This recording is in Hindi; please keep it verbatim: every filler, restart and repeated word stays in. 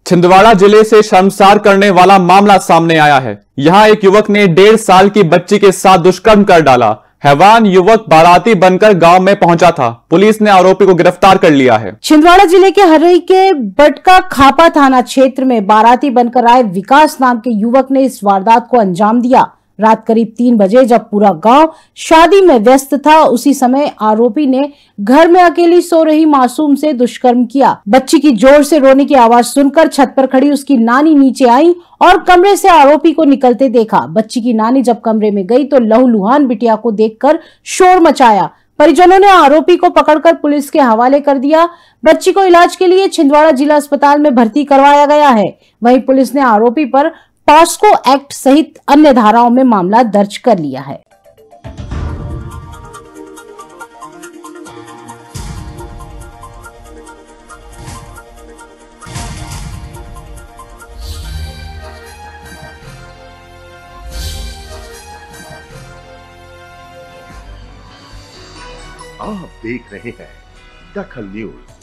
छिंदवाड़ा जिले से शर्मसार करने वाला मामला सामने आया है। यहां एक युवक ने डेढ़ साल की बच्ची के साथ दुष्कर्म कर डाला। हैवान युवक बाराती बनकर गांव में पहुंचा था। पुलिस ने आरोपी को गिरफ्तार कर लिया है। छिंदवाड़ा जिले के हरई के बटका खापा थाना क्षेत्र में बाराती बनकर आए विकास नाम के युवक ने इस वारदात को अंजाम दिया। रात करीब तीन बजे जब पूरा गांव शादी में व्यस्त था, उसी समय आरोपी ने घर में अकेली सो रही मासूम से दुष्कर्म किया। बच्ची की जोर से रोने की आवाज सुनकर छत पर खड़ी उसकी नानी नीचे आई और कमरे से आरोपी को निकलते देखा। बच्ची की नानी जब कमरे में गई तो लहूलुहान बिटिया को देखकर शोर मचाया। परिजनों ने आरोपी को पकड़कर पुलिस के हवाले कर दिया। बच्ची को इलाज के लिए छिंदवाड़ा जिला अस्पताल में भर्ती करवाया गया है। वहीं पुलिस ने आरोपी पर पॉस्को एक्ट सहित अन्य धाराओं में मामला दर्ज कर लिया है। आप देख रहे हैं दखल न्यूज।